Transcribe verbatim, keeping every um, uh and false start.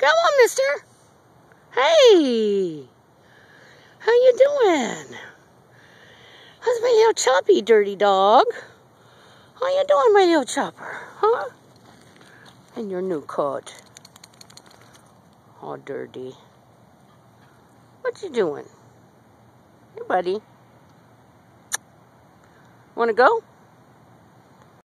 Come on, mister. Hey. How you doing? How's my little choppy, dirty dog? How you doing, my little chopper? Huh? In your new coat. All dirty. What you doing? Hey, buddy. Want to go?